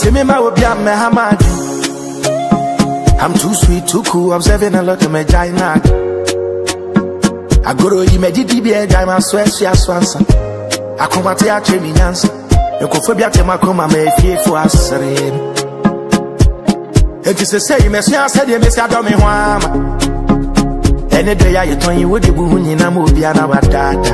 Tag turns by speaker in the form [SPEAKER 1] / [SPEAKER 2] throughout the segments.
[SPEAKER 1] See me my would be a mehamad. I'm too sweet, too cool, observing a lot of my giant. I go to you, medidi be a diamond, swear, she has swanson. I come at your training answer. You could phobia to my coma, may fear for us. It is a say, you may say, I said, you may say, I don't mean one. Any day I told you, would you be in a movie and our data?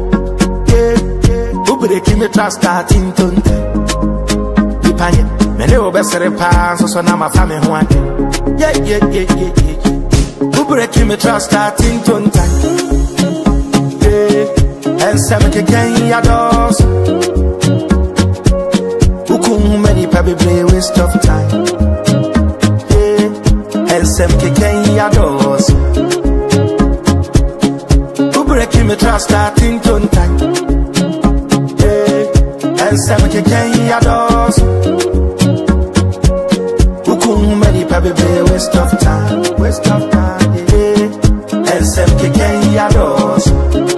[SPEAKER 1] Who break me trust starting to the panic? Many of us are a pass, so now my family one. Yeah. Who break me trust starting to and some can ya doors. Who come many probably waste of time. And some can ya doors. Who break me trust starting to and some can ya doors. Who come many probably waste of time. And some can ya doors.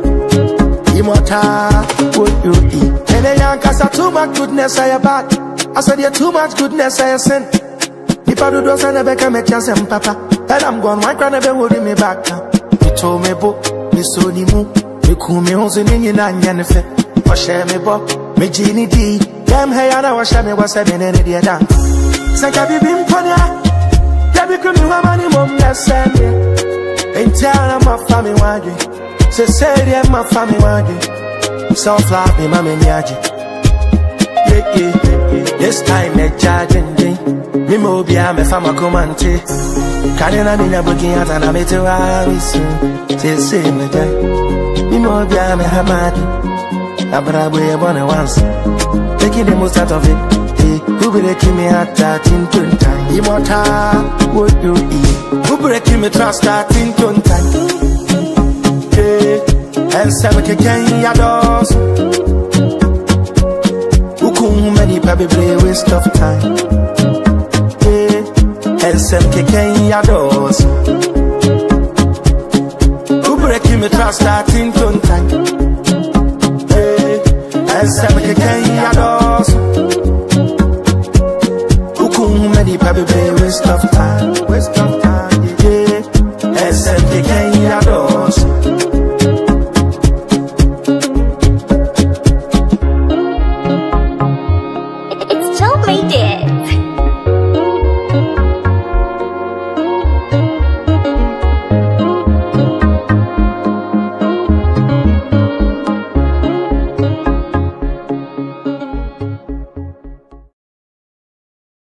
[SPEAKER 1] What you eat? And a young cast too much goodness I have bad. I said you too much goodness I have sent. If I do those I never can make chance and papa. And I'm gone, my grand never holding me back now. You told me book, me so ni mu. You cool me hoes in your and yannife. Or share me book, me genie D. Damn hey, I know share me was having any dear done. Sank I be been for ya. Let me come to my money, mom, that's Sandy. And tell my family why you. Say my family wage. So fly me mama nyaji. Yeah. This time they charging me. Me mo bia me fama komante. Kanena ni na bugi ata na me te wa wisu. Say me dai. Me mo bia me hamadi. Abrabo ye born once. Taking the most out of it. Who break me at 13 time? Immortal, what you eat? Who break me trust 13 time? And some can ya doors. Who come many probably waste of time. And some can ya doors. Who break me trust starting to time. And some can ya doors. Who come many probably waste of time.